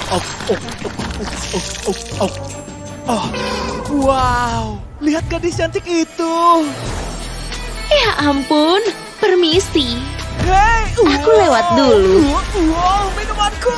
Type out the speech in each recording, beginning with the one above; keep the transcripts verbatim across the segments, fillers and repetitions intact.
Oh, oh, oh, oh, oh. Oh, wow, lihat gadis cantik itu. Ya ampun, permisi. Hei, Aku lewat dulu. Wow, minumanku.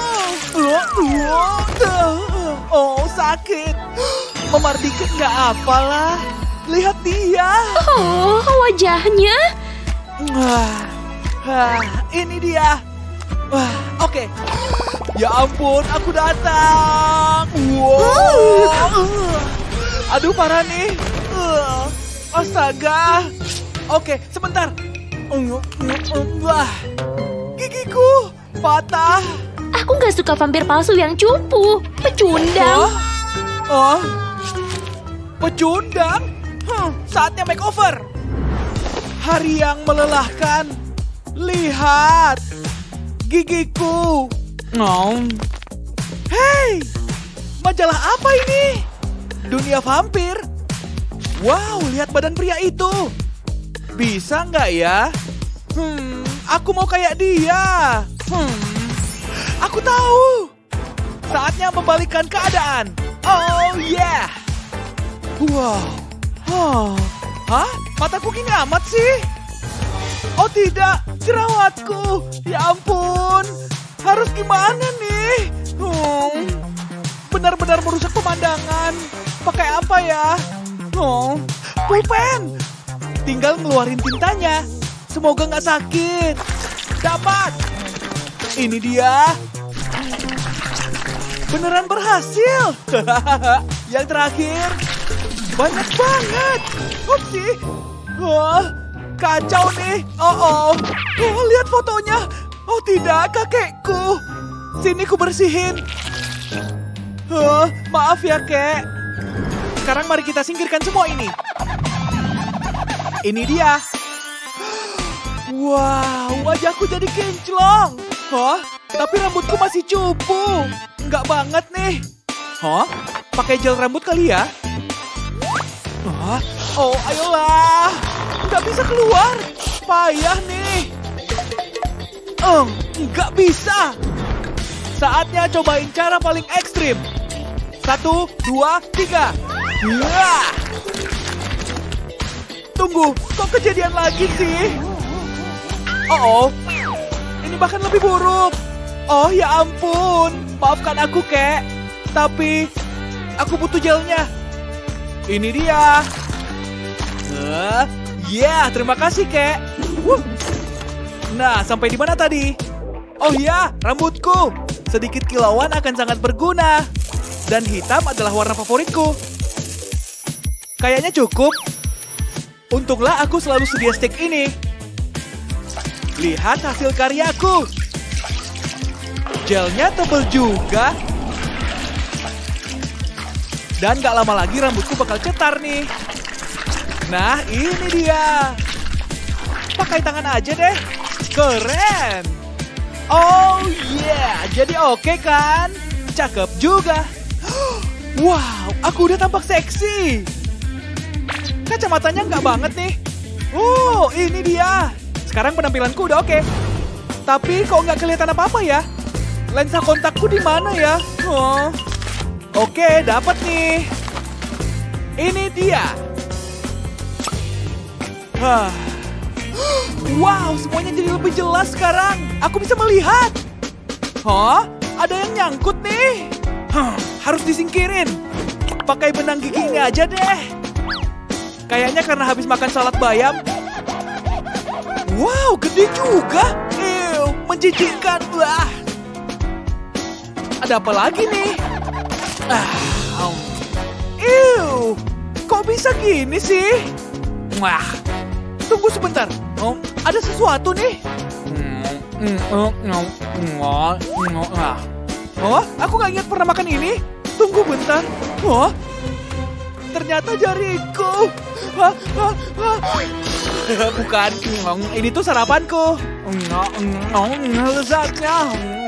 Oh, sakit. Memar dikit nggak apalah. Lihat dia. Oh, wajahnya. Wah, wah, ini dia. Wah, oke. Ya ampun, aku datang. Wow. Aduh, parah nih. Astaga. Oke, sebentar. Wah, gigiku patah. Aku gak suka vampir palsu yang cupu. Pecundang. Oh, oh. Pecundang? Hmm, saatnya makeover. Hari yang melelahkan. Lihat. Gigiku. Oh. Hei, majalah apa ini? Dunia vampir. Wow, lihat badan pria itu. Bisa nggak ya? Hmm, aku mau kayak dia. Hmm, aku tahu. Saatnya membalikkan keadaan. Oh yeah. Wow. Oh. Hah? Mataku gini amat sih? Oh tidak, jerawatku. Ya ampun. Harus gimana nih? Hmm, benar-benar merusak pemandangan. Pakai apa ya? Oh, pulpen. Tinggal ngeluarin tintanya. Semoga nggak sakit. Dapat. Ini dia. Beneran berhasil. Yang terakhir. Banyak banget. Upsi. Wah, kacau nih. Oh, oh. Oh, lihat fotonya. Oh tidak, kakekku. Sini ku bersihin. Huh, maaf ya, kek. Sekarang mari kita singkirkan semua ini. Ini dia. Wow, wajahku jadi kinclong. Hah? Tapi rambutku masih cupu. Enggak banget nih. Hah? Pakai gel rambut kali ya? Hah? Oh, ayolah. Nggak bisa keluar. Payah nih. Oh, nggak bisa. Saatnya cobain cara paling ekstrim. Satu, dua, tiga. Wah. Tunggu, kok kejadian lagi sih? Oh, oh, ini bahkan lebih buruk. Oh ya ampun, maafkan aku kek. Tapi aku butuh gelnya. Ini dia. Uh, ya, yeah, terima kasih kek. Wuh. Nah, sampai di mana tadi? Oh ya, rambutku. Sedikit kilauan akan sangat berguna. Dan hitam adalah warna favoritku. Kayaknya cukup. Untunglah aku selalu sedia stick ini. Lihat hasil karyaku. Gelnya tebal juga. Dan gak lama lagi rambutku bakal cetar nih. Nah, ini dia. Pakai tangan aja deh. Keren. Oh yeah, jadi oke kan? Cakep juga. Wow, aku udah tampak seksi. Kacamatanya nggak banget nih. Oh, ini dia. Sekarang penampilanku udah oke. Tapi kok nggak kelihatan apa-apa ya? Lensa kontakku di mana ya? Oh. Oke, dapat nih. Ini dia. Hah. Wow, semuanya jadi lebih jelas sekarang. Aku bisa melihat. Hah? Ada yang nyangkut nih. Huh, harus disingkirin. Pakai benang gigi ini aja deh. Kayaknya karena habis makan salad bayam. Wow, gede juga. Ew, menjijikkan. Wah. Ada apa lagi nih? Ah, um. Ew, kok bisa gini sih? Wah, tunggu sebentar. Oh, ada sesuatu nih. Oh, aku gak ingat pernah makan ini. Tunggu bentar. Oh, ternyata jariku. Hah, hah, hah. Bukan, ini tuh sarapanku. Lezatnya.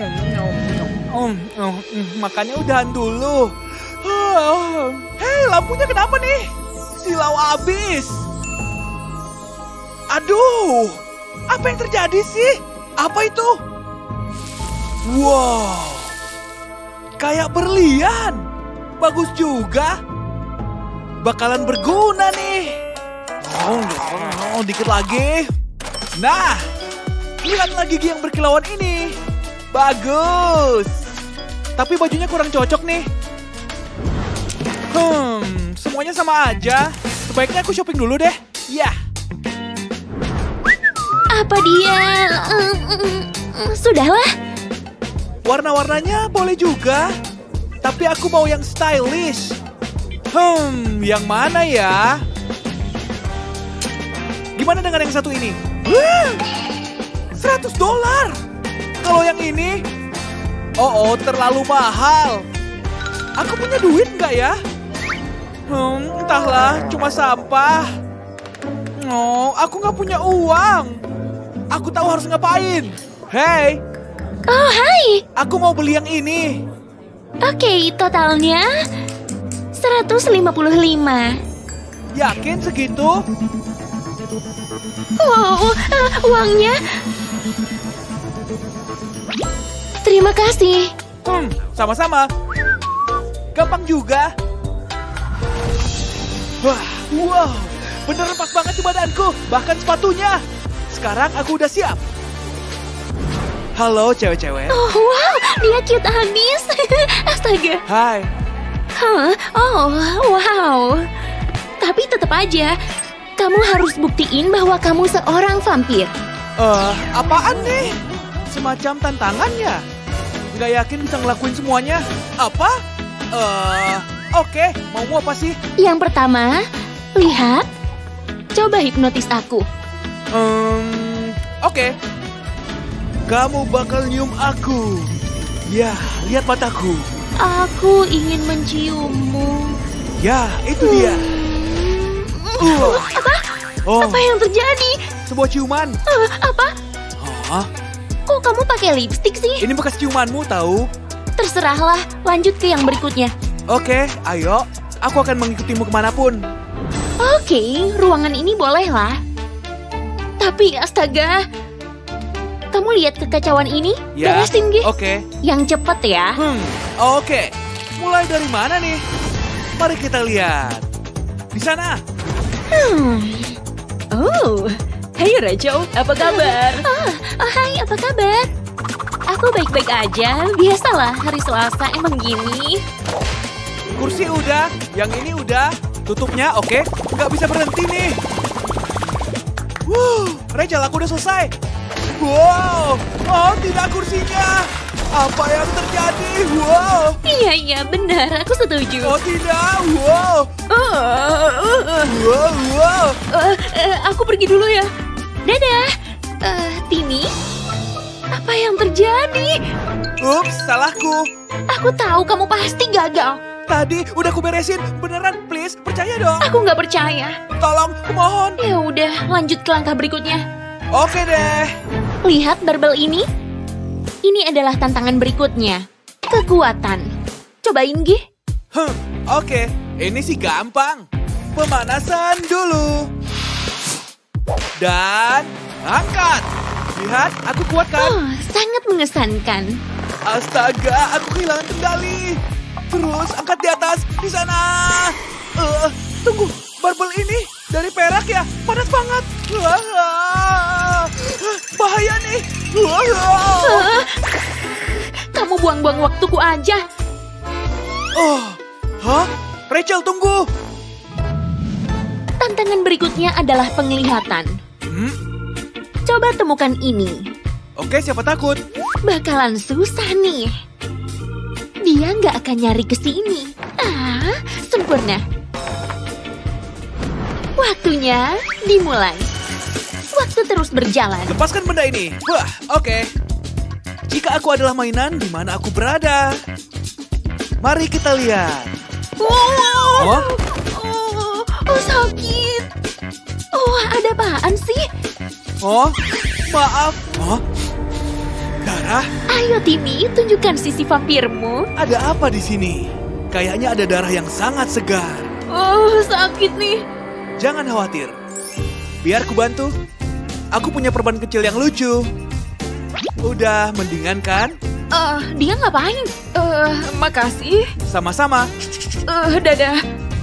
Makannya udahan dulu. Hei, lampunya kenapa nih? Silau abis. Aduh, apa yang terjadi sih? Apa itu? Wow, Kayak berlian. Bagus juga. Bakalan berguna nih. Oh, oh, dikit lagi. Nah, lihatlah gigi yang berkilauan ini. Bagus. Tapi bajunya kurang cocok nih. Hmm, semuanya sama aja. Sebaiknya aku shopping dulu deh. Ya. Apa dia? Mm, mm, mm, Sudahlah. Warna-warnanya boleh juga. Tapi aku mau yang stylish. Hmm, yang mana ya? Gimana dengan yang satu ini? Wah, seratus dolar. Kalau yang ini? Oh, oh, terlalu mahal. Aku punya duit nggak ya? Hmm, entahlah, cuma sampah. Oh, aku nggak punya uang. Aku tahu harus ngapain. Hey, Oh, hai. aku mau beli yang ini. Oke, totalnya seratus lima puluh lima. Yakin segitu? Wow, uh, uangnya. Terima kasih. Hmm, sama-sama. Gampang juga. Wah, wow. Beneran pas banget di badanku. Bahkan sepatunya. Sekarang aku udah siap. Halo cewek-cewek. Oh, wow, dia cute habis. Astaga. Hai. Hah? Oh, wow. Tapi tetap aja, kamu harus buktiin bahwa kamu seorang vampir. Eh, apaan nih? Semacam tantangannya. Nggak yakin bisa ngelakuin semuanya. Apa? Eh, oke. Maumu apa sih? Yang pertama, lihat. Coba hipnotis aku. Hmm, oke. Kamu bakal nyium aku. Ya, lihat mataku. Aku ingin menciummu. Ya, itu dia. Uh. Apa? Oh, Apa yang terjadi? sebuah ciuman. Uh, apa? Hah? Kok kamu pakai lipstik sih? Ini bekas ciumanmu tahu? Terserahlah, lanjut ke yang berikutnya. Oke, ayo. Aku akan mengikutimu kemanapun. Oke, ruangan ini bolehlah. Tapi astaga, kamu lihat kekacauan ini? Ya, Beresin, Gi. oke. Yang cepet ya. Hmm, oke. Mulai dari mana nih? Mari kita lihat. Di sana. Hmm. Oh, hai Rachel, apa kabar? Oh, oh, hai, apa kabar? Aku baik-baik aja. Biasalah, hari Selasa emang gini. Kursi udah, yang ini udah. Tutupnya oke. Nggak bisa berhenti nih. Wuh, Rachel, aku udah selesai. Wow, oh tidak kursinya. Apa yang terjadi? Wow, Iya, iya, benar. Aku setuju. oh tidak. Wow, Oh, uh, wow, wow. Eh, eh, aku pergi dulu ya. Dadah. Eh, Tini, apa yang terjadi? Ups, salahku. Aku tahu kamu pasti gagal. Tadi udah aku beresin. Beneran, please. Percaya dong. Aku nggak percaya. Tolong, kumohon. Ya udah, lanjut ke langkah berikutnya. Oke deh. Lihat barbel ini. Ini adalah tantangan berikutnya. Kekuatan. Cobain, Gi. Hmm, oke. Ini sih gampang. Pemanasan dulu. Dan angkat. Lihat, aku kuat kan? Oh, sangat mengesankan. Astaga, aku kehilangan kendali. Terus angkat di atas, di sana. Eh, tunggu, barbel ini dari perak ya? Panas banget. Wah, bahaya nih. Wah. Ah, kamu buang-buang waktuku aja. Oh, hah? Rachel, tunggu. Tantangan berikutnya adalah penglihatan. Hmm? Coba temukan ini. Oke, siapa takut? Bakalan susah nih. Dia nggak akan nyari ke sini. Ah, sempurna. Waktunya dimulai. Waktu terus berjalan. Lepaskan benda ini. Wah, oke. Jika aku adalah mainan, di mana aku berada? Mari kita lihat. Oh, Oh, oh, oh sakit. Oh, ada apaan sih? oh, maaf. Oh, darah? Ayo Timmy, tunjukkan sisi vampirmu. Ada apa di sini? Kayaknya ada darah yang sangat segar. Oh, sakit nih. Jangan khawatir. Biar ku bantu. Aku punya perban kecil yang lucu. Udah mendingan kan? Eh, dia ngapain? Eh, makasih. Sama-sama. Eh, dadah.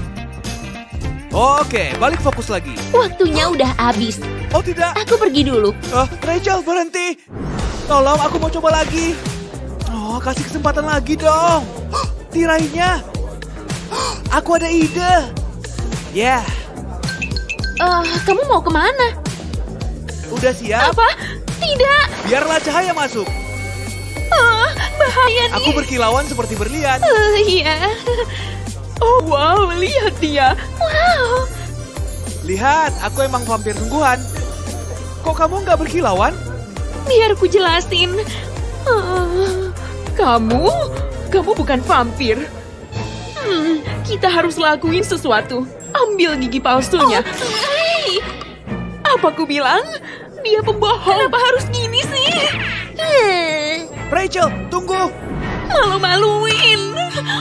Oke, balik fokus lagi. Waktunya udah habis. Oh tidak. Aku pergi dulu. Oh, Rachel, berhenti. Tolong, aku mau coba lagi. Oh, kasih kesempatan lagi dong. Tirainya. Aku ada ide. Ya, yeah. Eh, kamu mau kemana? Udah siap? Apa? Tidak. Biarlah cahaya masuk. Oh, bahaya nih. Aku berkilauan seperti berlian. Eh, iya. Oh wow, lihat dia. Wow. Lihat, aku emang vampir sungguhan. Kok kamu nggak berkilauan? Biar ku jelasin. Ah, kamu? Kamu bukan vampir. Hmm, kita harus lakuin sesuatu. Ambil gigi palsunya. Oh, hei. Apa ku bilang? Dia pembohong. Kenapa harus gini sih? Hmm. Rachel, tunggu. Malu-maluin.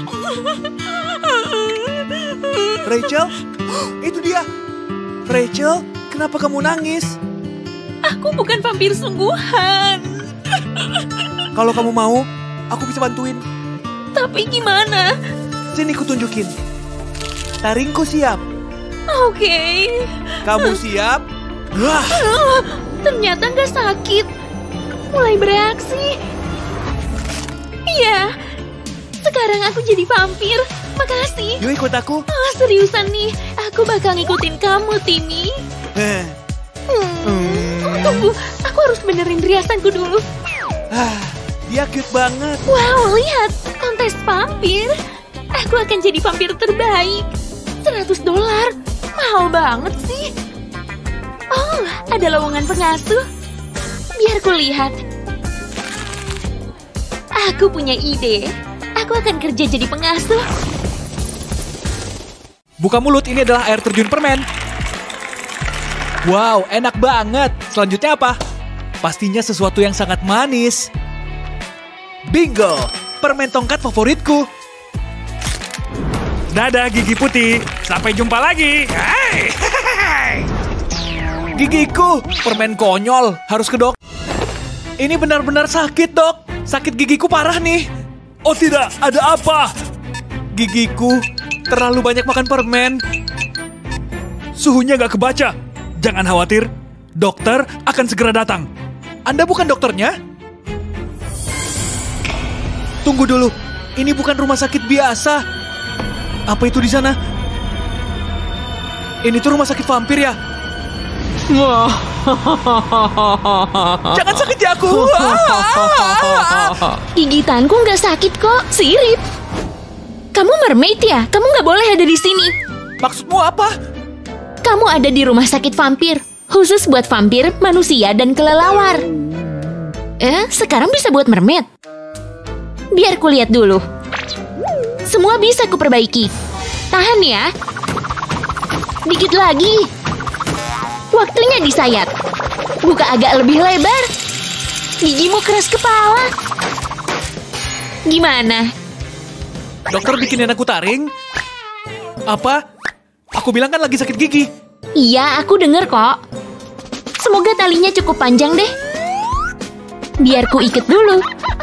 Rachel, itu dia. Rachel, kenapa kamu nangis? Aku bukan vampir sungguhan. Kalau kamu mau, aku bisa bantuin. Tapi gimana? Sini kutunjukin. Taringku siap. Oke. Kamu siap? Wah, Oh, ternyata nggak sakit. Mulai bereaksi. Iya. Sekarang aku jadi vampir. Makasih. yuk ikut aku. Oh, seriusan nih. Aku bakal ngikutin kamu, Timmy. Eh, Hmm. Oh, tunggu. Aku harus benerin riasanku dulu. ah, dia cute banget. Wow, lihat. Kontes vampir. Aku akan jadi vampir terbaik. seratus dolar. Mahal banget sih. Oh, ada lowongan pengasuh. Biar ku lihat. Aku punya ide. Aku akan kerja jadi pengasuh. Buka mulut, ini adalah air terjun permen. Wow, enak banget. Selanjutnya apa? Pastinya sesuatu yang sangat manis. Bingo, permen tongkat favoritku. Dadah gigi putih, sampai jumpa lagi. Hai. Gigiku, permen konyol, harus ke dok. Ini benar-benar sakit, dok. Sakit gigiku parah nih. Oh tidak, ada apa? Gigiku terlalu banyak makan permen. Suhunya gak kebaca. Jangan khawatir, dokter akan segera datang. Anda bukan dokternya? Tunggu dulu, ini bukan rumah sakit biasa. Apa itu di sana? Ini tuh rumah sakit vampir ya? Jangan sakiti aku. Gigitanku nggak sakit kok, sirip. Kamu mermaid ya? Kamu nggak boleh ada di sini. Maksudmu apa? Kamu ada di rumah sakit vampir, khusus buat vampir, manusia, dan kelelawar. Eh, sekarang bisa buat mermaid. Biar ku lihat dulu. Semua bisa kuperbaiki. Tahan ya. Dikit lagi. Waktunya disayat. Buka agak lebih lebar. Gigimu keras kepala. Gimana? Dokter bikinin aku taring? Apa? Aku bilang kan lagi sakit gigi. Iya, aku denger kok. Semoga talinya cukup panjang deh. Biar ku ikat dulu.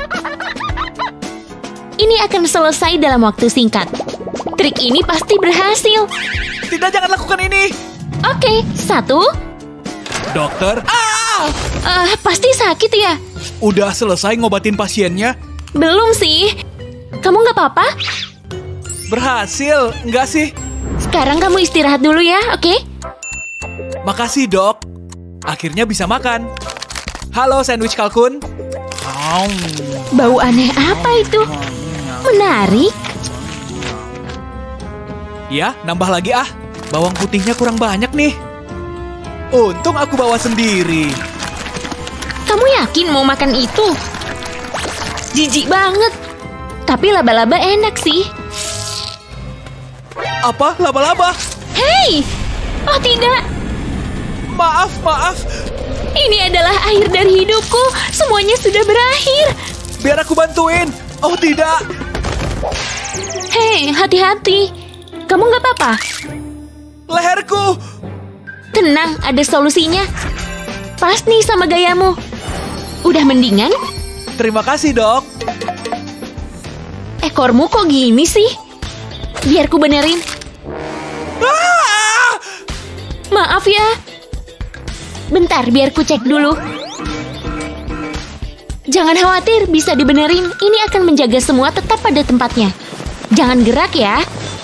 Ini akan selesai dalam waktu singkat. Trik ini pasti berhasil. Tidak, jangan lakukan ini. Oke, satu. Dokter, ah! Eh, pasti sakit ya? Udah selesai ngobatin pasiennya? Belum sih. Kamu nggak apa-apa? Berhasil, enggak sih? Sekarang kamu istirahat dulu ya, oke? Makasih dok. Akhirnya bisa makan. Halo sandwich kalkun. Om. Bau aneh apa itu? Menarik. Ya, nambah lagi ah. Bawang putihnya kurang banyak nih. Untung aku bawa sendiri. Kamu yakin mau makan itu? Jijik banget. Tapi laba-laba enak sih. Apa? Laba-laba? Hei! Oh tidak. Maaf, maaf. Ini adalah akhir dari hidupku. Semuanya sudah berakhir. Biar aku bantuin. Oh tidak. Hei, hati-hati. Kamu nggak apa-apa? Leherku. Tenang, ada solusinya. Pas nih sama gayamu. Udah mendingan? Terima kasih dok. Ekormu kok gini sih? Biar ku benerin. Ah! Maaf ya. Bentar, biar ku cek dulu. Jangan khawatir, bisa dibenerin. Ini akan menjaga semua tetap pada tempatnya. Jangan gerak ya.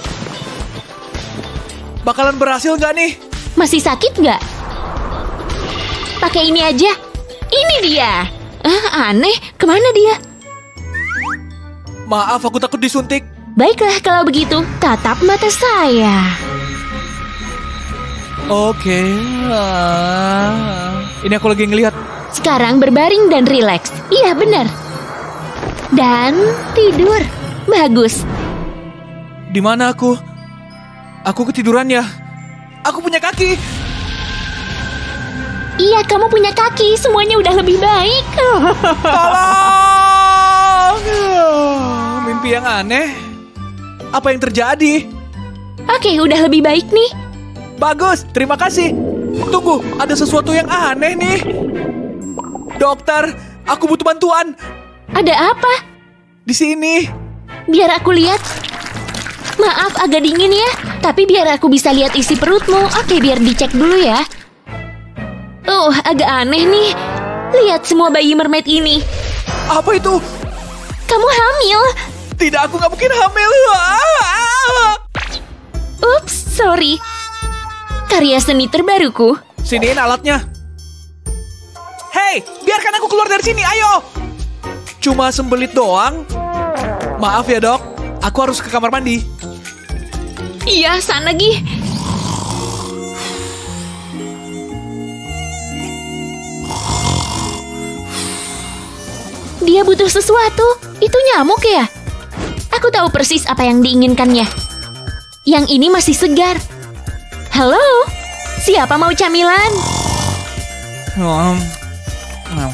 Bakalan berhasil nggak nih? Masih sakit nggak? Pakai ini aja. Ini dia. Ah, aneh. Kemana dia? Maaf, aku takut disuntik. Baiklah kalau begitu. Tatap mata saya. Oke. Ah. Ini aku lagi ngelihat. Sekarang berbaring dan rileks. Iya, benar. Dan tidur. Bagus. Di mana aku? Aku ketiduran ya. Aku punya kaki. Iya, kamu punya kaki. Semuanya udah lebih baik. Tolong! Mimpi yang aneh. Apa yang terjadi? Oke, udah lebih baik nih. Bagus, terima kasih. Tunggu, ada sesuatu yang aneh nih. Dokter, aku butuh bantuan. Ada apa? Di sini. Biar aku lihat. Maaf, agak dingin ya. Tapi biar aku bisa lihat isi perutmu. Oke, biar dicek dulu ya. Oh, agak aneh nih. Lihat semua bayi mermaid ini. Apa itu? Kamu hamil. Tidak, aku nggak mungkin hamil. Ah! Ups, sorry. Karya seni terbaruku. Siniin alatnya. Hei, biarkan aku keluar dari sini, ayo. Cuma sembelit doang. Maaf ya dok, aku harus ke kamar mandi. Iya, sana Gi. Dia butuh sesuatu. Itu nyamuk ya? Aku tahu persis apa yang diinginkannya. Yang ini masih segar. Halo? Siapa mau camilan? Um, um.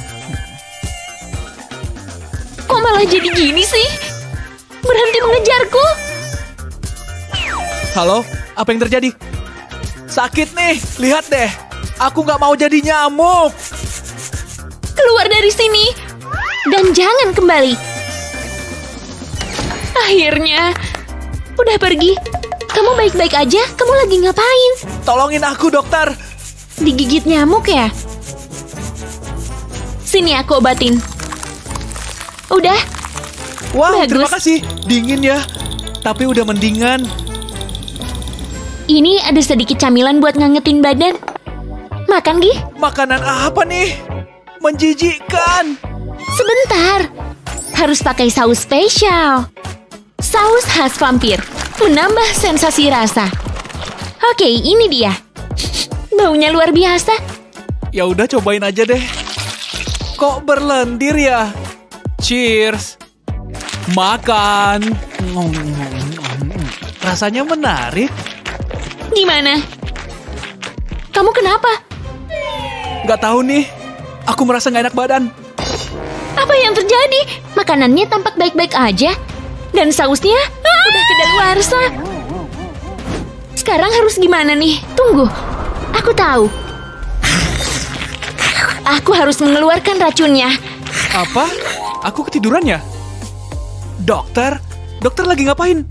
Kok malah jadi gini sih? Berhenti mengejarku. Halo, apa yang terjadi? Sakit nih, lihat deh. Aku nggak mau jadi nyamuk. Keluar dari sini. Dan jangan kembali. Akhirnya. Udah pergi. Kamu baik-baik aja? Kamu lagi ngapain? Tolongin aku, dokter. Digigit nyamuk ya? Sini aku obatin. Udah? Wow, Bagus. terima kasih. Dingin ya, tapi udah mendingan. Ini ada sedikit camilan buat ngangetin badan. Makan, Gi. Makanan apa nih? Menjijikkan. Sebentar. Harus pakai saus spesial. Saus khas vampir. Menambah sensasi rasa. Oke, ini dia. Baunya luar biasa. Ya udah, cobain aja deh. Kok berlendir ya? Cheers. Makan. Rasanya menarik. Gimana? Kamu kenapa? Gak tahu nih. Aku merasa gak enak badan. Apa yang terjadi? Makanannya tampak baik-baik aja. Dan sausnya udah kedaluarsa. Sekarang harus gimana nih? Tunggu. Aku tahu. Aku harus mengeluarkan racunnya. Apa? Aku ketiduran ya? Dokter? Dokter lagi ngapain?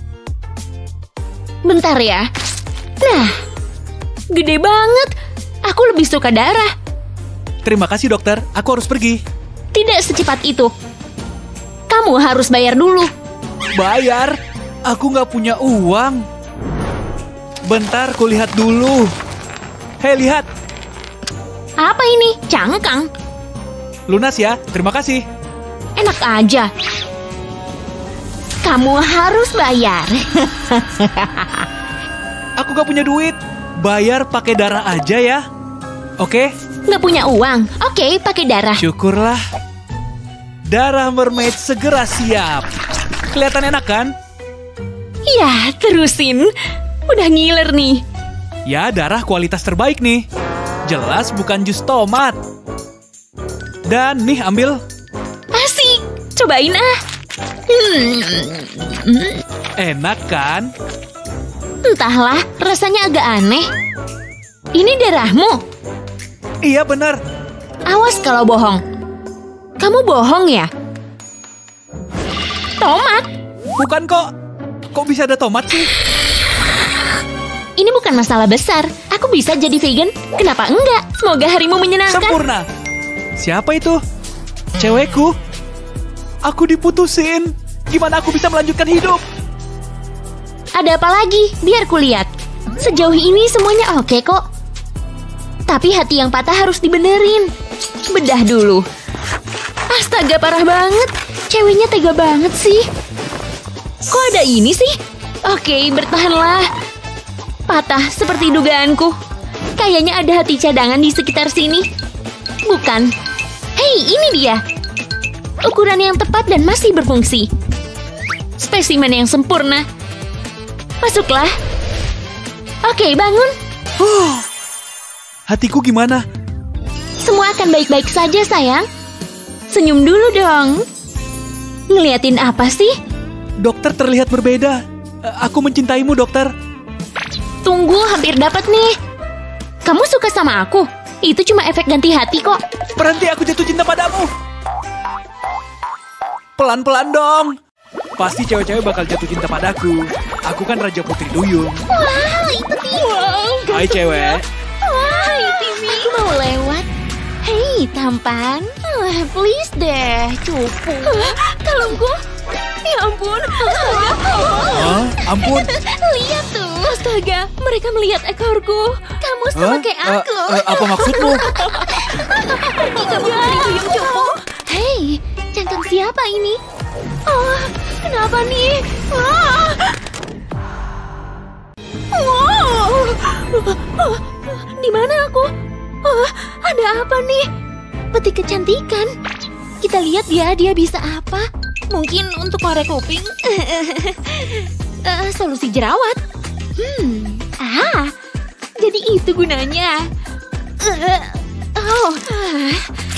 Bentar ya. Nah, gede banget. Aku lebih suka darah. Terima kasih dokter, aku harus pergi. Tidak secepat itu. Kamu harus bayar dulu. Bayar? Aku nggak punya uang. Bentar, ku lihat dulu. Hei, lihat. Apa ini? Cangkang. Lunas ya, terima kasih. Enak aja. Kamu harus bayar. Aku nggak punya duit. Bayar pakai darah aja ya. Oke? Nggak punya uang? Oke, pakai darah. Syukurlah. Darah mermaid segera siap. Kelihatan enak kan? Ya, terusin. Udah ngiler nih. Ya, darah kualitas terbaik nih. Jelas bukan jus tomat. Dan nih, ambil. Asik. Cobain ah. Hmm. Enak kan? Entahlah, rasanya agak aneh. Ini darahmu. Iya, benar. Awas kalau bohong. Kamu bohong ya? Tomat? Bukan kok. Kok bisa ada tomat sih? Ini bukan masalah besar. Aku bisa jadi vegan. Kenapa enggak? Semoga harimu menyenangkan. Sempurna. Siapa itu? Cewekku. Aku diputusin. Gimana aku bisa melanjutkan hidup? Ada apa lagi? Biar kulihat. Sejauh ini semuanya oke kok. Tapi hati yang patah harus dibenerin. Bedah dulu. Astaga, parah banget. Ceweknya tega banget sih. Kok ada ini sih? Oke, bertahanlah. Patah seperti dugaanku. Kayaknya ada hati cadangan di sekitar sini. Bukan. Hei, ini dia. Ukuran yang tepat dan masih berfungsi. Spesimen yang sempurna. Masuklah. Oke, bangun. Huh. Hatiku gimana? Semua akan baik-baik saja, sayang. Senyum dulu dong. Ngeliatin apa sih? Dokter terlihat berbeda. Eh, Aku mencintaimu, dokter. Tunggu, hampir dapat nih. Kamu suka sama aku? Itu cuma efek ganti hati kok. Berhenti, aku jatuh cinta padamu. Pelan-pelan dong. Pasti cewek-cewek bakal jatuh cinta padaku. Aku kan Raja Putri Duyung. Wow, itu dia. Hai cewek. Hai, Timmy. Aku mau lewat. Hei, tampan. Ah, please deh, cupu. Kalungku. Ya ampun. Hah? Ampun. Lihat tuh. Astaga, mereka melihat ekorku. Kamu sama Hah? kayak Eh, aku. eh, apa maksudmu? Pergi kamu dari duyung cupu. Hei, cangkang siapa ini? Oh, kenapa nih? Ah. Wow. Oh, di mana aku? Oh, ada apa nih? Peti kecantikan. Kita lihat ya, dia bisa apa? Mungkin untuk korek kuping. Eh, solusi jerawat. Hmm, ah, jadi itu gunanya. Eh, oh, ah.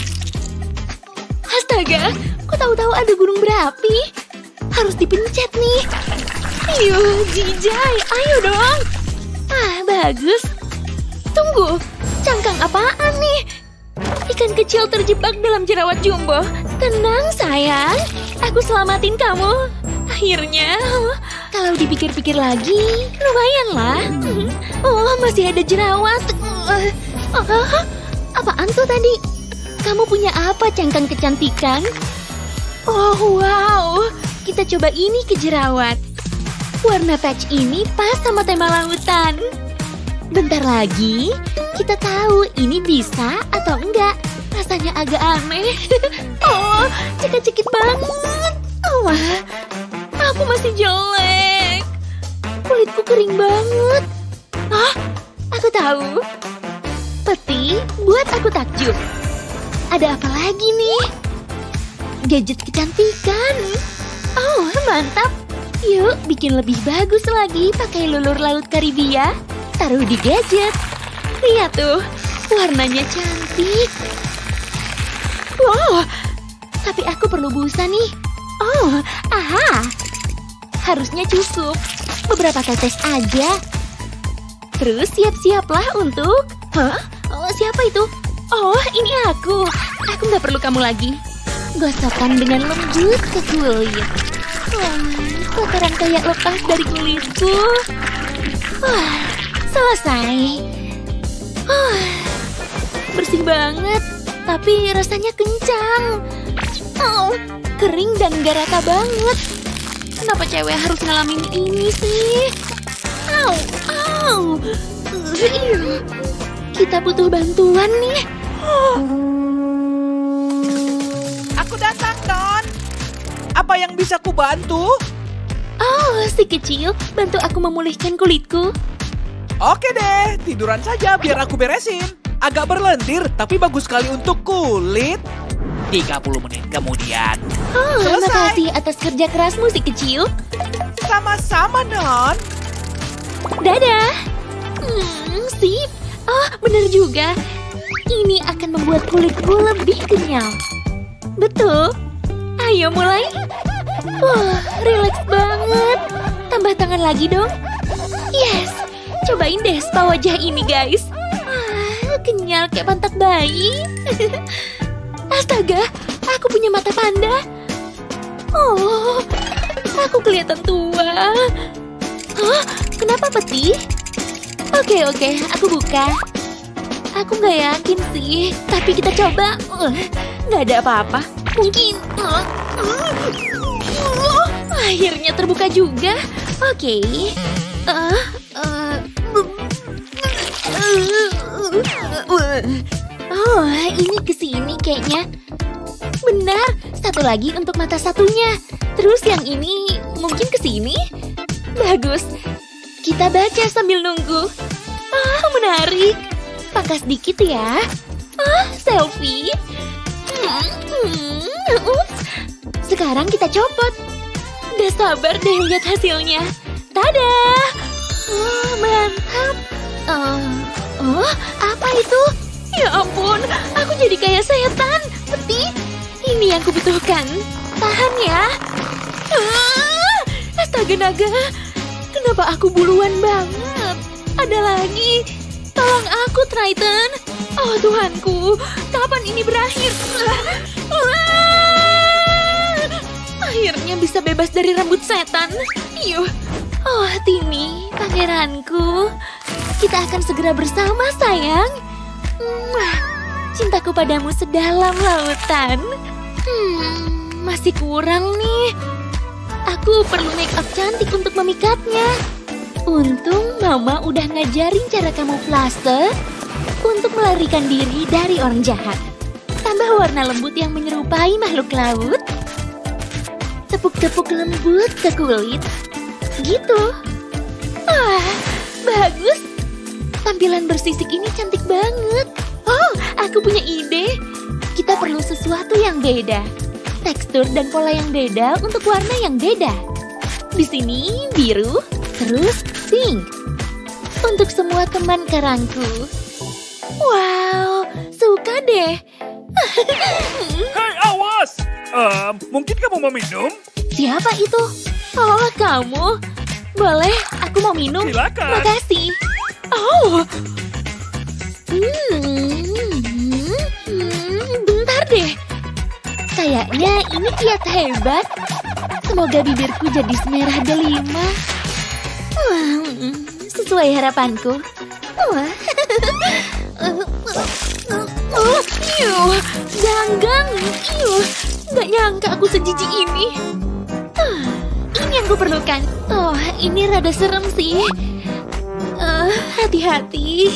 Astaga, kok tahu-tahu ada gunung berapi? Harus dipencet nih. Yuh, Jijai, ayo dong. Ah, bagus. Tunggu, cangkang apaan nih? Ikan kecil terjebak dalam jerawat jumbo. Tenang, sayang. Aku selamatin kamu. Akhirnya, kalau dipikir-pikir lagi, lumayan lah. Oh, masih ada jerawat. Oh, apaan tuh tadi? Kamu punya apa, cangkang kecantikan? Oh, wow. Kita coba ini ke jerawat. Warna patch ini pas sama tema lautan. Bentar lagi, kita tahu ini bisa atau enggak. Rasanya agak aneh. Oh, cekit-cekit banget. Wah, aku masih jelek. Kulitku kering banget. Ah, aku tahu. Peti buat aku takjub. Ada apa lagi nih? Gadget kecantikan. Oh, mantap. Yuk, bikin lebih bagus lagi pakai lulur laut Karibia. Taruh di gadget. Lihat tuh, warnanya cantik. Wow, tapi aku perlu busa nih. Oh, aha. Harusnya cukup. Beberapa tetes aja. Terus siap-siaplah untuk... Hah? Oh, siapa itu? Oh, ini aku. Aku nggak perlu kamu lagi. Gosokkan dengan lembut ke kulit. Wah, kotoran kayak lepas dari kulitku. Wah, selesai. Wah, bersih banget. Tapi rasanya kencang. Oh, kering dan gak rata banget. Kenapa cewek harus ngalamin ini sih? Au, au. Uh, kita butuh bantuan nih. Aku datang, Don. Apa yang bisa ku bantu? Oh, si kecil, bantu aku memulihkan kulitku. Oke deh, tiduran saja biar aku beresin. Agak berlendir, tapi bagus sekali untuk kulit. tiga puluh menit kemudian. Oh, Selesai. makasih atas kerja kerasmu si kecil. Sama-sama, Non. Dadah. Hmm, sip. Oh, benar juga. Ini akan membuat kulitku lebih kenyal. Betul. Ayo mulai. Wah, rileks banget. Tambah tangan lagi dong. Yes. Cobain deh spa wajah ini, guys. Ah, kenyal kayak pantat bayi. Astaga, aku punya mata panda. Oh, aku kelihatan tua. Hah? Kenapa peti? Oke, oke, aku buka. Aku nggak yakin sih, tapi kita coba. Uh, nggak ada apa-apa. Mungkin. Uh, uh, uh, akhirnya terbuka juga. Oke. Uh, uh, oh, ini kesini kayaknya. Benar, satu lagi untuk mata satunya. Terus yang ini mungkin kesini. Bagus. Kita baca sambil nunggu. Ah, menarik. Pangkas dikit ya. Ah, selfie. Hmm, hmm, ups. Sekarang kita copot. Gak sabar deh lihat hasilnya. Tada! Oh, mantap. Uh, oh, apa itu? Ya ampun, aku jadi kayak setan. Peti, ini yang kubutuhkan. Tahan ya. Ah, astaga naga. Kenapa aku buluan banget? Ada lagi. Tolong aku, Triton. Oh, Tuhanku. Kapan ini berakhir? Akhirnya bisa bebas dari rambut setan. Yuh. Oh, Timmy, pangeranku. Kita akan segera bersama, sayang. Cintaku padamu sedalam lautan. Hmm, masih kurang nih. Aku perlu make up cantik untuk memikatnya. Untung Mama udah ngajarin cara kamuflase untuk melarikan diri dari orang jahat. Tambah warna lembut yang menyerupai makhluk laut. Tepuk-tepuk lembut ke kulit. Gitu. Ah, bagus. Tampilan bersisik ini cantik banget. Oh, aku punya ide. Kita perlu sesuatu yang beda. Tekstur dan pola yang beda untuk warna yang beda. Di sini biru, terus pink. Untuk semua teman karangku. Wow, suka deh. Hei, awas! Uh, mungkin kamu mau minum? Siapa itu? Oh, kamu. Boleh, aku mau minum. Silakan. Makasih. Oh. Hmm, hmm, bentar deh. Kayaknya ini kiat hebat. Semoga bibirku jadi semerah delima. Hmm, sesuai harapanku. Wah. Oh, iuh, ganggang. Iuh, gak nyangka aku sejijik ini. Ah, ini yang kuperlukan. Oh, ini rada serem sih. Uh, hati-hati.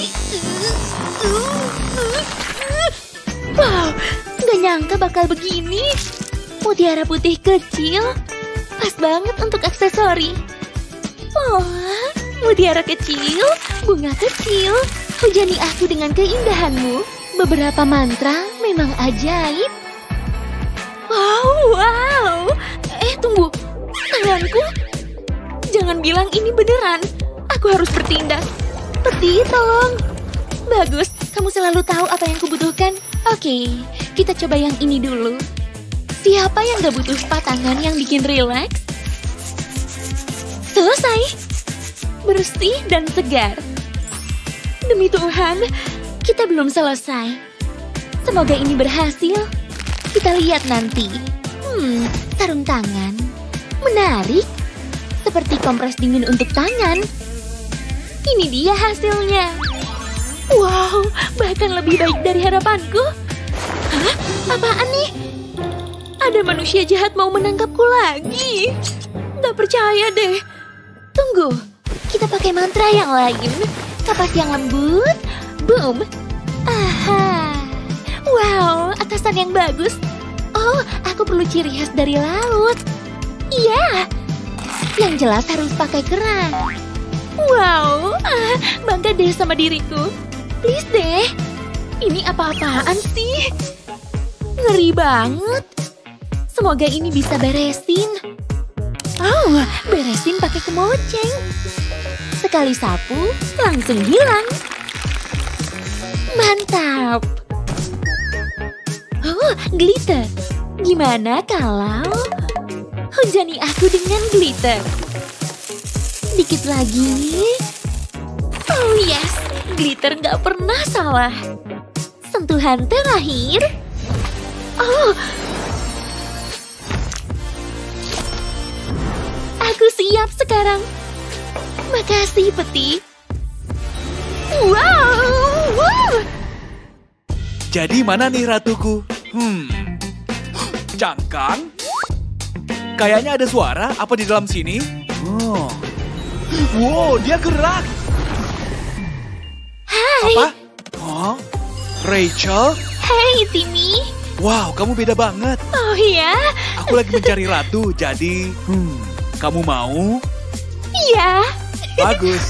Wow, gak nyangka bakal begini. Mutiara putih kecil. Pas banget untuk aksesori. Oh, mutiara kecil, bunga kecil. Hujani aku dengan keindahanmu. Beberapa mantra memang ajaib. Wow, wow. Eh, tunggu. Tanganku. Jangan bilang ini beneran. Aku harus bertindak. Peti, tolong. Bagus, kamu selalu tahu apa yang kubutuhkan. Oke, kita coba yang ini dulu. Siapa yang gak butuh spa tangan yang bikin rileks? Selesai. Bersih dan segar. Demi Tuhan, kita belum selesai. Semoga ini berhasil. Kita lihat nanti. Hmm, sarung tangan. Menarik. Seperti kompres dingin untuk tangan. Ini dia hasilnya. Wow, bahkan lebih baik dari harapanku. Hah? Apaan nih? Ada manusia jahat mau menangkapku lagi. Gak percaya deh. Tunggu, kita pakai mantra yang lain. Kapas yang lembut. Boom. Aha. Wow, atasan yang bagus. Oh, aku perlu ciri khas dari laut. Iya. Yang jelas harus pakai kerang. Wow, ah, bangga deh sama diriku. Please deh. Ini apa-apaan sih? Ngeri banget. Semoga ini bisa beresin. Oh, beresin pakai kemoceng. Sekali sapu, langsung hilang. Mantap. Oh, glitter. Gimana kalau hujani aku dengan glitter? Dikit lagi. Oh yes, glitter gak pernah salah. Sentuhan terakhir. Oh. Aku siap sekarang. Makasih, Peti. Wow! Wow! Jadi mana nih ratuku? Hmm. Cangkang? Kayaknya ada suara. Apa di dalam sini? Oh. Wow, dia gerak. Hai. Apa? Oh, Rachel? Hai, Timmy. Wow, kamu beda banget. Oh ya? Aku lagi mencari ratu, jadi... Hmm, kamu mau? Iya. Bagus.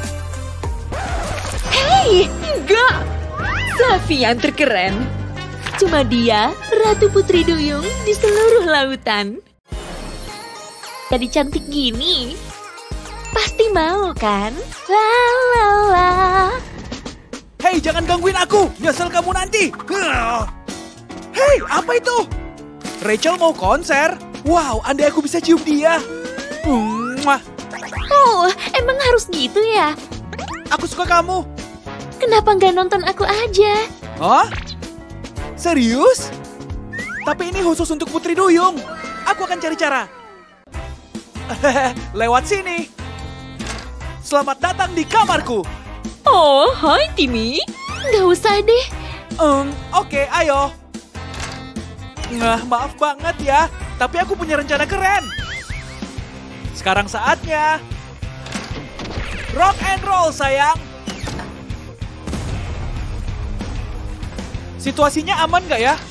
Hei, enggak. Sapi yang terkeren. Cuma dia, Ratu Putri Duyung di seluruh lautan. Jadi cantik gini. Pasti mau kan? La la la. Hei, jangan gangguin aku. Nyesel kamu nanti. Hei, apa itu? Rachel mau konser. Wow, andai aku bisa cium dia. Mwah. Oh, emang harus gitu ya? Aku suka kamu. Kenapa nggak nonton aku aja? Hah? Serius? Tapi ini khusus untuk Putri Duyung. Aku akan cari cara. Lewat sini. Selamat datang di kamarku. Oh, hai Timmy. Nggak usah deh. Um, Oke, ayo. Nah, maaf banget ya. Tapi aku punya rencana keren. Sekarang saatnya. Rock and roll, sayang. Situasinya aman nggak ya?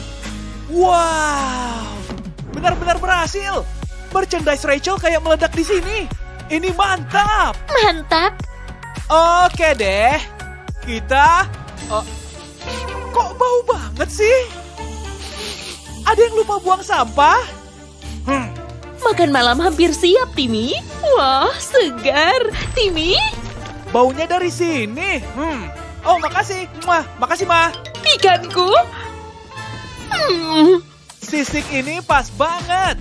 Wow, benar-benar berhasil. Merchandise Rachel kayak meledak di sini. Ini mantap. Mantap. Oke deh, kita... Oh, kok bau banget sih? Ada yang lupa buang sampah? Hmm. Makan malam hampir siap, Timmy. Wah, segar. Timmy? Baunya dari sini. Hmm. Oh, makasih. Mwah, makasih, Ma. Ikanku? Hmm. Sisik ini pas banget.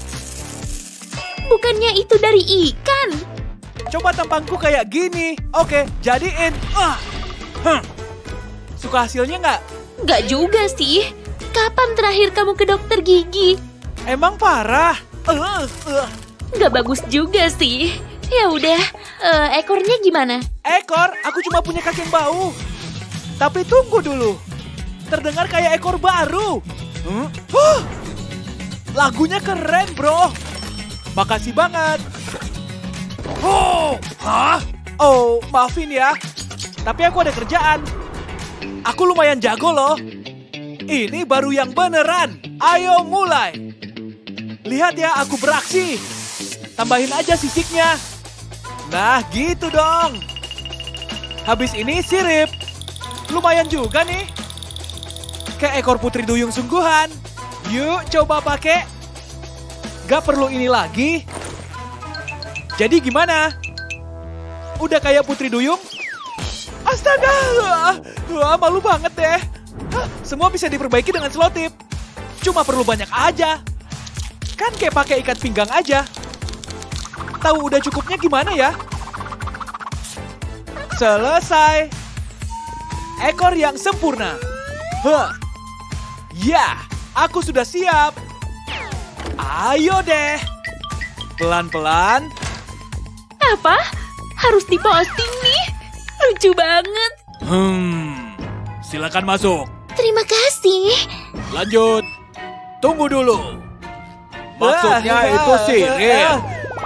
Bukannya itu dari ikan? Coba tampangku kayak gini. Oke, jadiin. Ah. Hmm. Suka hasilnya nggak? Nggak juga sih. Kapan terakhir kamu ke dokter gigi? Emang parah. Uh, uh. Nggak bagus juga sih. Ya udah, eh, ekornya gimana? Ekor, aku cuma punya kaki yang bau. Tapi tunggu dulu. Terdengar kayak ekor baru. Hmm? Huh. Lagunya keren, bro. Makasih banget. Oh, hah? Oh, maafin ya. Tapi aku ada kerjaan. Aku lumayan jago loh. Ini baru yang beneran. Ayo mulai. Lihat ya, aku beraksi. Tambahin aja sisiknya. Nah, gitu dong. Habis ini sirip. Lumayan juga nih. Kayak ekor Putri Duyung sungguhan. Yuk, coba pakai. Gak perlu ini lagi. Jadi gimana? Udah kayak Putri Duyung? Astaga, wah, malu banget deh. Semua bisa diperbaiki dengan selotip. Cuma perlu banyak aja. Kan kayak pakai ikat pinggang aja. Tahu udah cukupnya gimana ya? Selesai. Ekor yang sempurna. Huh. Ya, aku sudah siap. Ayo deh. Pelan-pelan. Apa? Harus diposting nih. Lucu banget. Hmm, silakan masuk. Terima kasih. Lanjut. Tunggu dulu. Maksudnya Ah, itu ah, sihir. ah.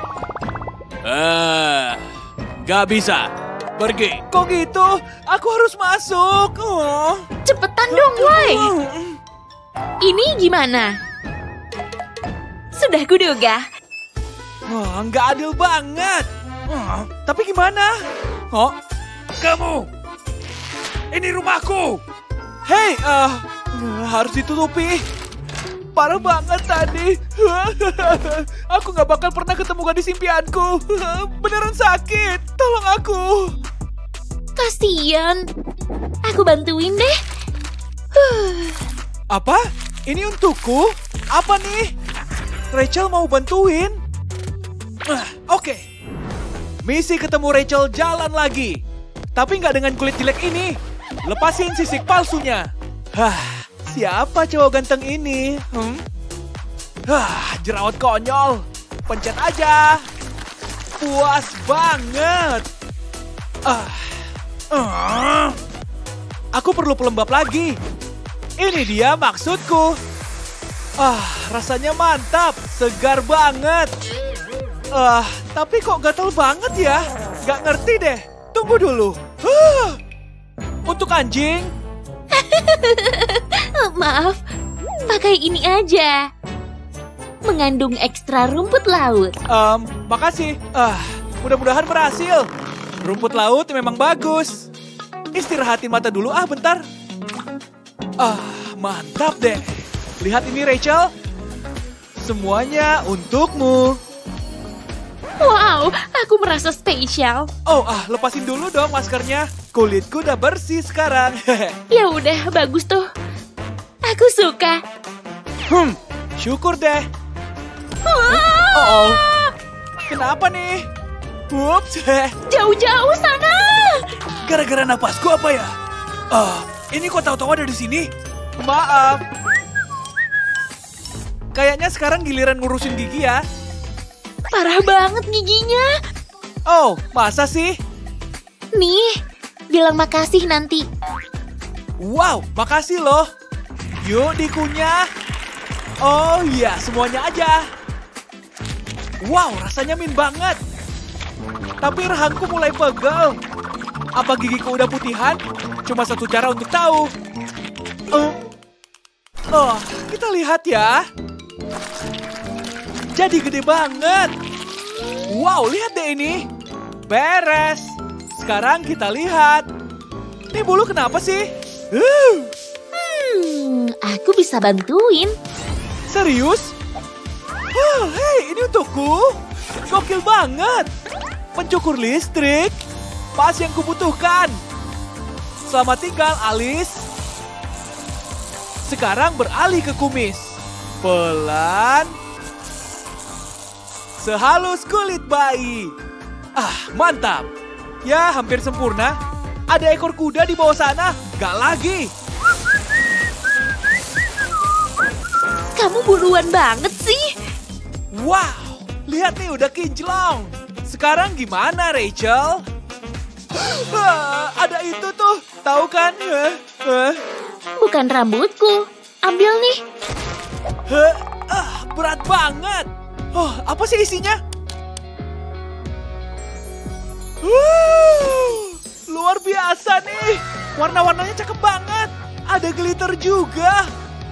Eh, gak bisa. Pergi. Kok gitu? Aku harus masuk. Oh. Cepetan dong, woi. Ini gimana? Sudah kuduga. Wah, nggak adil banget. Wah, tapi gimana? Oh, Kamu. Ini rumahku. hei, eh, harus ditutupi. Parah banget tadi. Aku nggak bakal pernah ketemu gadis impianku. Beneran sakit. Tolong aku. Kasian. Aku bantuin deh. Apa? Ini untukku? Apa nih? Rachel mau bantuin? Ah, Oke. Misi ketemu Rachel jalan lagi. Tapi nggak dengan kulit jelek ini. Lepasin sisik palsunya. Hah, siapa cowok ganteng ini? Hmm? Hah, jerawat konyol. pencet aja. Puas banget. Ah, ah. Aku perlu pelembab lagi. Ini dia maksudku. Ah, rasanya mantap, segar banget. Ah, tapi kok gatal banget ya? Gak ngerti deh. Tunggu dulu. Huh. Untuk anjing. Maaf, pakai ini aja. Mengandung ekstra rumput laut. Um, makasih. Ah, mudah-mudahan berhasil. Rumput laut memang bagus. Istirahatin mata dulu ah bentar. Ah, mantap deh. Lihat ini Rachel. Semuanya untukmu. Wow, aku merasa spesial. Oh, ah, lepasin dulu dong maskernya. Kulitku udah bersih sekarang. Ya udah, bagus tuh. Aku suka. Hmm, syukur deh. Wow. Oh, oh. Kenapa nih? Ups. Jauh-jauh sana. Gara-gara napasku apa ya? Ah, ini kok tahu-tahu ada di sini? Maaf. Kayaknya sekarang giliran ngurusin gigi ya. Parah banget giginya. Oh, masa sih? Nih, bilang makasih nanti. Wow, makasih loh. Yuk dikunyah. Oh iya, semuanya aja. Wow, rasanya min banget. Tapi rahangku mulai pegel. Apa gigiku udah putihan? Cuma satu cara untuk tahu. Oh, oh kita lihat ya. Jadi gede banget. Wow, lihat deh ini. Beres. Sekarang kita lihat. Ini bulu kenapa sih? Uh. Hmm, aku bisa bantuin. Serius? Oh, hei, ini untukku. Gokil banget. Pencukur listrik. Pas yang kubutuhkan. Selamat tinggal, Alice. Sekarang beralih ke kumis. Pelan. Sehalus kulit bayi. Ah, mantap. Ya, hampir sempurna. Ada ekor kuda di bawah sana. Gak lagi. Kamu buruan banget sih. Wow, lihat nih udah kinclong. Sekarang gimana, Rachel? Ah, ada itu tuh, tahu kan? Ah, ah. Bukan rambutku. Ambil nih. Huh, ah, berat banget. Oh, apa sih isinya? Uh, luar biasa nih. Warna-warnanya cakep banget. Ada glitter juga.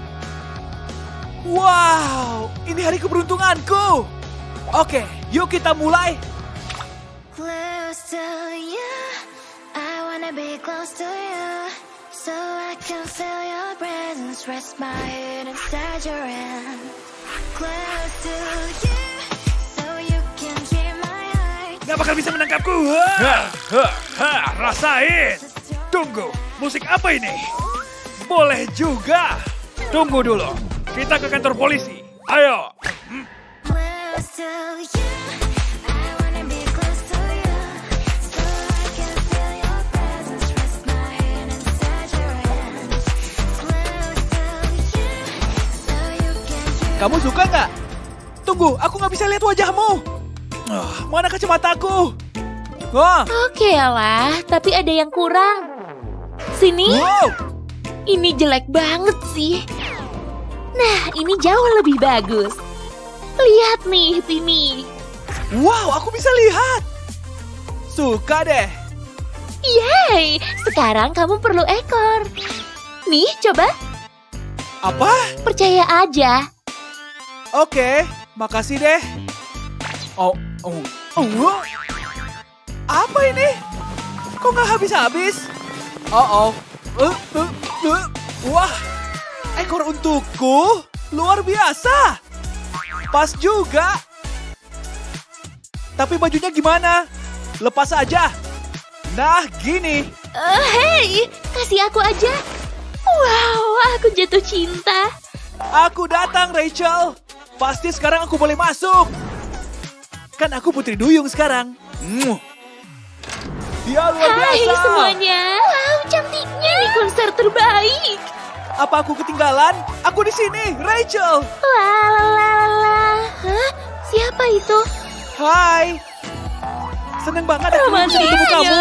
Wow, ini hari keberuntunganku. Oke, yuk kita mulai. Close to you, I wanna be close to you, so I can feel your presence, rest my head inside your hand. Close to you, so you can dream my heart. Gak bakal bisa menangkapku. Ha, ha, ha, rasain. Tunggu, musik apa ini? Boleh juga. Tunggu dulu, kita ke kantor polisi. Ayo. Close to you, I wanna be close to you, so I can feel your presence, rest my head inside your hand. Close to you, so you can dream. Kamu suka nggak? Tunggu, aku nggak bisa lihat wajahmu. Ah, mana kacamataku? Wah, Oke lah, tapi ada yang kurang. Sini, wow. ini jelek banget sih. Nah, ini jauh lebih bagus. Lihat nih, Timmy. Wow, aku bisa lihat. Suka deh. Yeay, sekarang kamu perlu ekor. Nih, coba. Apa? Percaya aja. Oke, makasih deh. Oh, oh, oh. Apa ini? Kok nggak habis-habis? Oh, oh. Uh, uh, uh. Wah, ekor untukku luar biasa. Pas juga. Tapi bajunya gimana? Lepas aja. Nah, gini. Eh, hey, kasih aku aja. Wow, aku jatuh cinta. Aku datang, Rachel. Pasti sekarang aku boleh masuk. Kan aku putri duyung sekarang. Mm. Dia luar Hai biasa. semuanya. Wow, cantiknya. Ini konser terbaik. Apa aku ketinggalan? Aku di sini, Rachel. La la la la. Hah? Siapa itu? Hai. Seneng banget aku bisa ketemu kamu.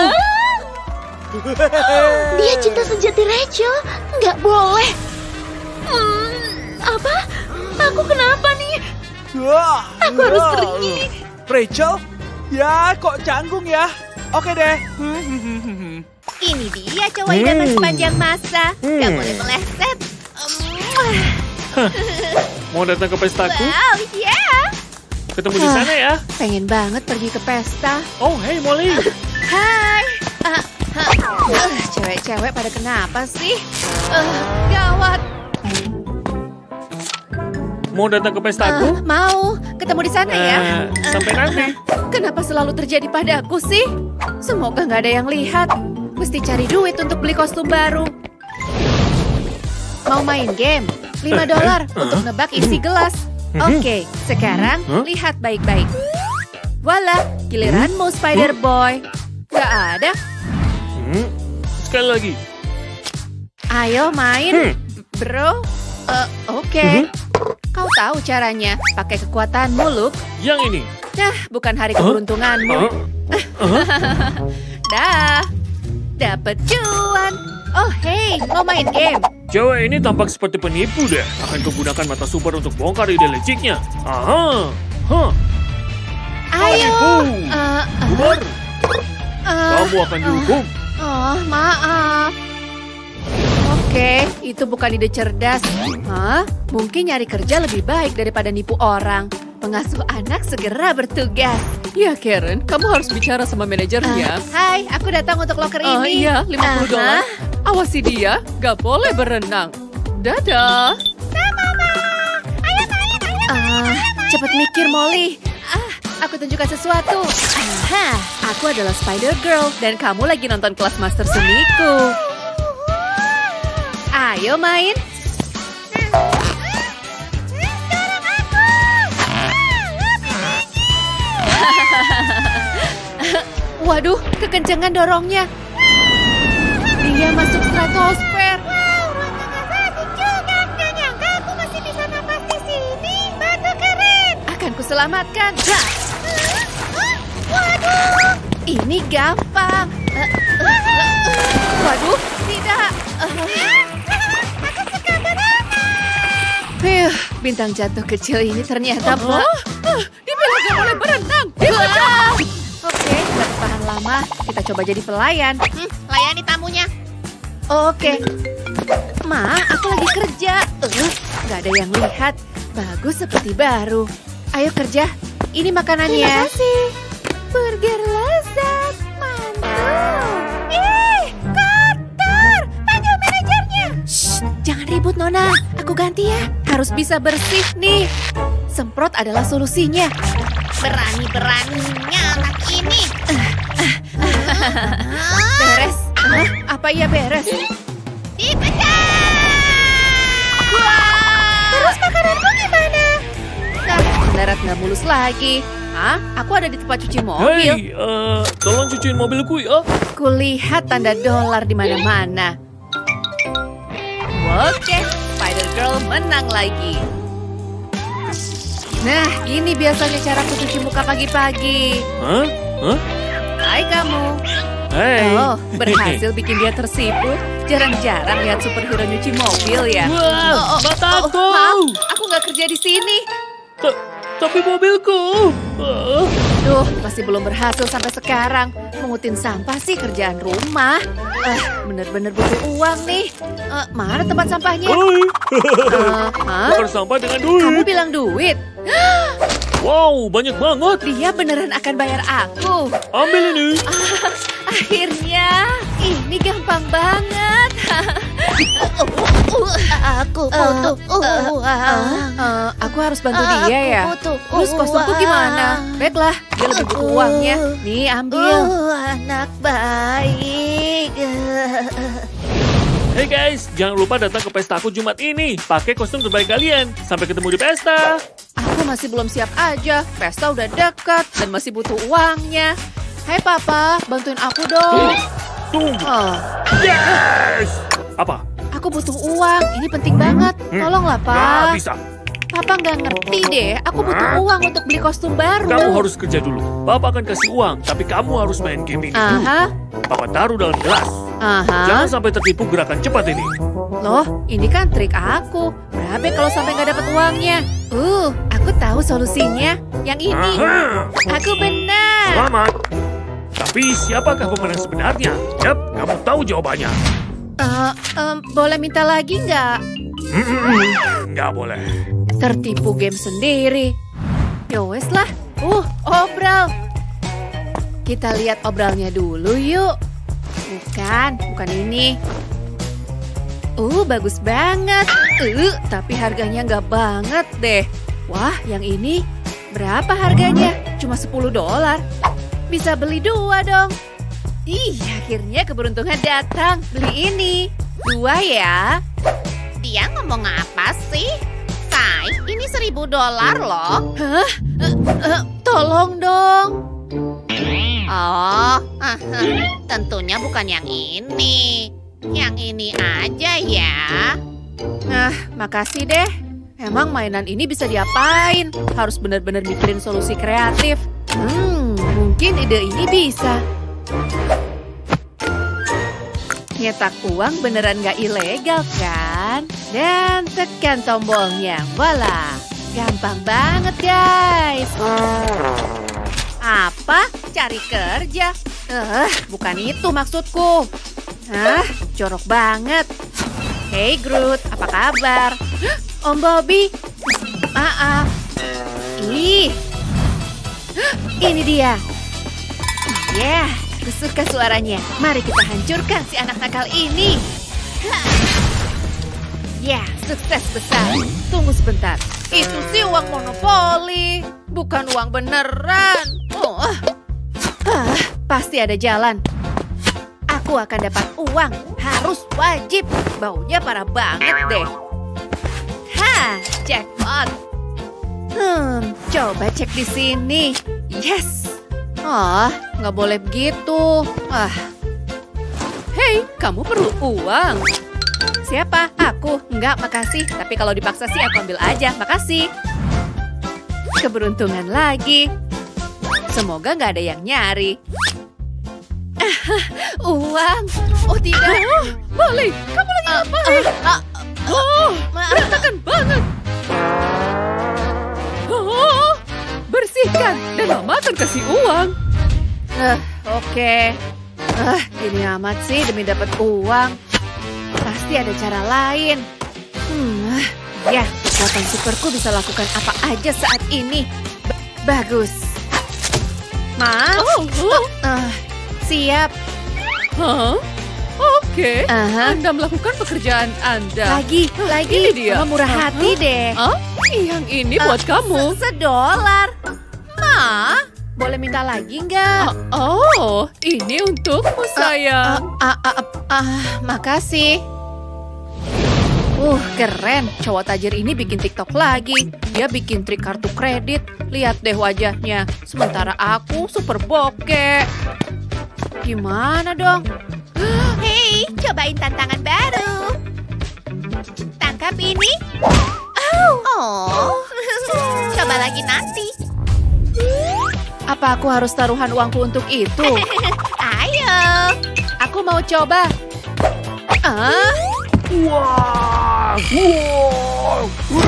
Dia cinta sejati Rachel. Nggak boleh. Hmm, apa? Aku kenapa nih? Aku harus pergi. Rachel? Ya, kok canggung ya? Oke deh. Ini dia cowok idaman sepanjang masa. Nggak boleh meleset. Mau datang ke pestaku? Wow, yeah. Ketemu di sana ya? Pengen banget pergi ke pesta. Oh, hey Molly. Hai. Uh, uh, cewek-cewek pada kenapa sih? Uh, gawat. Mau datang ke pestaku? Uh, mau. Ketemu di sana ya. Uh, sampai nanti. Kenapa selalu terjadi padaku sih? Semoga nggak ada yang lihat. Mesti cari duit untuk beli kostum baru. Mau main game? lima dolar untuk nebak isi gelas. Oke, sekarang lihat baik-baik. Voila, giliranmu Spider Boy. Nggak ada. Hmm, sekali lagi. Ayo main, bro. Uh, Oke. Kau tahu caranya. Pakai kekuatanmu, Luke. Yang ini. Nah, bukan hari keberuntunganmu. Dah. Dapat cuan. Oh, hey, mau main game? Cewek ini tampak seperti penipu deh. Akan kugunakan mata super untuk bongkar ide liciknya. Aha. Huh. Ayo. Uh, Uh, Bubar. uh, Kamu akan dihukum. Oh, maaf. Oke, itu bukan ide cerdas. Hah? Mungkin nyari kerja lebih baik daripada nipu orang. Pengasuh anak segera bertugas. Ya, Karen, kamu harus bicara sama manajernya. Uh, hai, aku datang untuk loker Oh ini. iya, lima puluh dolar. Awasi dia, gak boleh berenang. Dadah. Ah, cepat mikir, Molly. Ah, aku tunjukkan sesuatu. Aha, aku adalah Spider Girl dan kamu lagi nonton kelas master seniku. Ayo main. Waduh, kekencangan dorongnya. Dia masuk stratosfer. Akan kuselamatkan. Waduh, ini gampang. Waduh, tidak. Huh, bintang jatuh kecil ini ternyata Oh, ah, dibilang gak boleh berenang. Wah. Oke, gak tahan lama. Kita coba jadi pelayan. Hmm, layani tamunya. Oke. Ma, aku lagi kerja. Uh, gak ada yang lihat. Bagus seperti baru. Ayo kerja. Ini makanannya. Terima kasih. Burger lezat. Mantap. Ih, kotor. Panggil manajernya. Shh, jangan ribut, Nona. Aku ganti ya. Harus bisa bersih nih. Semprot adalah solusinya. Berani-beraninya anak ini. Beres. Hah? Apa iya beres? Dipecah! Terus makananku gimana? Nah, mendarat nggak mulus lagi. Hah? Aku ada di tempat cuci mobil. Hei, uh, tolong cuciin mobilku ya. Kulihat tanda dolar di mana-mana. Oke, Spider Girl menang lagi. Nah, gini biasanya cara aku cuci muka pagi-pagi. Hah? Hah? Hai kamu. Hei. Oh, berhasil bikin dia tersipu. Jarang-jarang lihat superhero nyuci mobil ya. Wah, mataku. Oh, maaf, aku nggak kerja di sini. Ta- Tapi mobilku. Uh. Duh, masih belum berhasil sampai sekarang. Mengutin sampah sih kerjaan rumah. Eh, bener-bener butuh uang nih. Eh, mana tempat sampahnya? Hai. Eh, hah? Bakar sampah dengan duit. Kamu bilang duit? Wow, banyak banget. Dia beneran akan bayar aku. Ambil ini. Ah, akhirnya, ini gampang banget. Aku butuh uang. Aku harus bantu dia ya. Terus kostumku gimana? Baiklah, dia lebih butuh uangnya. Nih, ambil. Anak baik. Hey guys, jangan lupa datang ke pestaku Jumat ini. Pakai kostum terbaik kalian. Sampai ketemu di pesta. Aku masih belum siap aja. Pesta udah dekat dan masih butuh uangnya. Hai Papa, bantuin aku dong. Tunggu. Oh, Yes. Apa? aku butuh uang. Ini penting banget. Tolonglah, Nggak Pak. bisa. Papa nggak ngerti deh. Aku butuh uang untuk beli kostum baru. Kamu harus kerja dulu. Papa akan kasih uang, tapi kamu harus main game ini. Aha, Papa taruh dalam gelas. aha. Jangan sampai tertipu gerakan cepat ini. Loh, ini kan trik aku. Berapa kalau sampai nggak dapat uangnya? Uh, aku tahu solusinya. Yang ini. Aha. Aku benar. Selamat. Tapi siapakah pemenang sebenarnya? Yap, kamu tahu jawabannya. Eh, em, boleh minta lagi nggak? Mm-mm. Nggak boleh. Tertipu game sendiri. Yowes lah. Uh, obral. Kita lihat obralnya dulu yuk. Bukan, bukan ini. Uh, bagus banget. Uh, tapi harganya nggak banget deh. Wah, yang ini berapa harganya? Cuma sepuluh dolar. Bisa beli dua dong. Ih, akhirnya keberuntungan datang. Beli ini. Dua ya. Dia ngomong apa sih? Say, ini seribu dolar loh. Hah? Eh, eh, tolong dong. Oh, tentunya bukan yang ini. Yang ini aja ya. Nah, makasih deh. Emang mainan ini bisa diapain? Harus benar-benar mikirin solusi kreatif. Hmm, mungkin ide ini bisa. Nyetak uang beneran gak ilegal kan? Dan tekan tombolnya, voila. Gampang banget guys. Apa? Cari kerja? Eh, bukan itu maksudku. Hah, jorok banget. Hey Groot, apa kabar? Om Bobby. Maaf. Ih. Ini dia. Yeah, aku suka suaranya. Mari kita hancurkan si anak nakal ini. Ya, sukses besar. Tunggu sebentar. Itu sih uang monopoli, bukan uang beneran. Oh, ah, pasti ada jalan. Aku akan dapat uang, harus wajib. Baunya parah banget deh. Ha, jackpot. Hmm, coba cek di sini. Yes. Ah, nggak boleh begitu. Ah. Hei, kamu perlu uang. Siapa? Aku. Enggak, makasih. Tapi kalau dipaksa sih aku ambil aja. Makasih. Keberuntungan lagi. Semoga nggak ada yang nyari. Uang. Oh tidak. Oh, balik. Kamu lagi ngapain? Uh, uh, uh, oh, berantakan banget. Oh, bersihkan dan mama akan kasih uang. Uh, Oke. Okay. Uh, ini amat sih demi dapat uang. Pasti ada cara lain. Hmm, ya, kekuatan superku bisa lakukan apa aja saat ini. Ba- bagus. Ma? Oh, oh. Uh, siap. Hah? Oke, Aha. Anda melakukan pekerjaan Anda. Lagi, lagi. Ini dia. Mama murah hati deh. Hah? Yang ini Uh, buat kamu. se- Sedolar. Ma, boleh minta lagi nggak? Ah, oh, ini untukmu, sayang. Ah, ah, ah, ah, makasih. Uh, keren. Cowok tajir ini bikin TikTok lagi. Dia bikin trik kartu kredit. Lihat deh wajahnya. Sementara aku super bokeh. Gimana dong? Hei, cobain tantangan baru. Tangkap ini. Oh, coba lagi nanti. Apa aku harus taruhan uangku untuk itu? Ayo. Aku mau coba. Ah, Wah! Wow!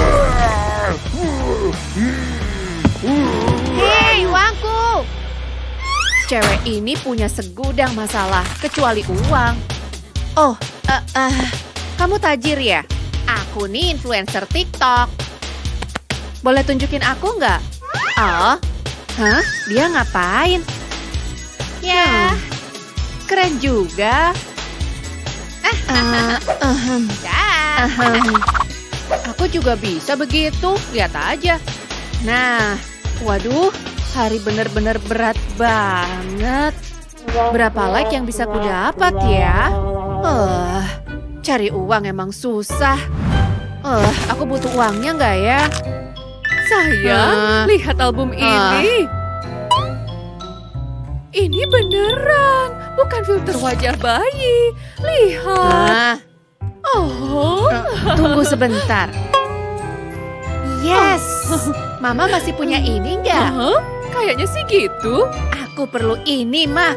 hei, uangku. Cewek ini punya segudang masalah, kecuali uang. Oh, eh, eh, kamu tajir ya? Aku nih influencer TikTok. Boleh tunjukin aku nggak? Oh, hah? Dia ngapain? Ya, Hmm, keren juga. Eh, ehem, dah. ehem. Aku juga bisa begitu, lihat aja. Nah, waduh, hari bener-bener berat banget. Berapa like yang bisa ku dapat ya? Eh, cari uang emang susah. Eh, aku butuh uangnya nggak ya? Sayang, Ah. lihat album Ah. ini. Ini beneran, bukan filter wajah bayi. Lihat. Nah, Oh, tunggu sebentar. Yes. Mama masih punya ini nggak? Hah? Kayaknya sih gitu. Aku perlu ini, Ma.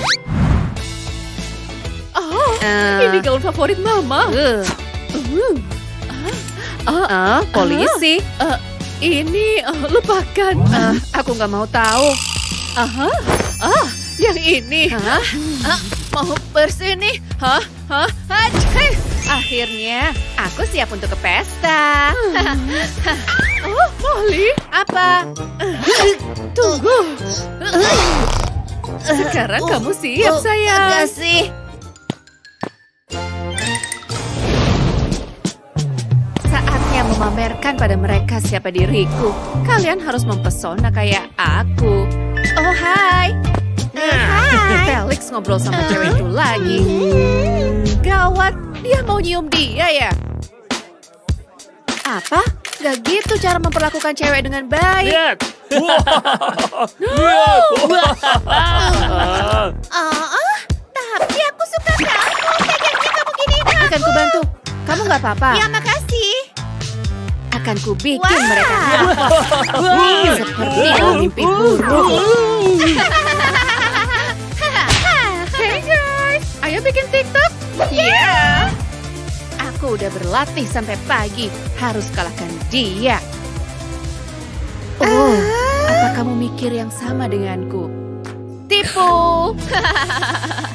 Oh, Eh. ini gaun favorit Mama. Uh. Ah, Ah, polisi. eh, ini eh, lupakan. Ah, aku nggak mau tahu. Aha. Ah, yang ini. Hah? Ah, mau bersih nih? Hah? Hah? Hah? Akhirnya aku siap untuk ke pesta. Oh, Molly. Apa? Tunggu. Sekarang kamu siap, Oh, sayang. enggak sih. Saatnya memamerkan pada mereka siapa diriku. Kalian harus mempesona kayak aku. Oh, hai. Hai. Felix ngobrol sama cewek itu lagi. Gawat, dia mau nyium dia ya? Apa? Gak gitu cara memperlakukan cewek dengan baik. Lihat. Lihat. Oh, tapi aku suka kamu. Teganya kamu gini aku. Akan kubantu. Kamu gak apa-apa. Ya, makasih. Akan kubikin Wah. mereka seperti dalam mimpi buruk. Hey guys, ayo bikin TikTok. Ya. Aku udah berlatih sampai pagi. Harus kalahkan dia. Oh, apa kamu mikir yang sama denganku? Tipu.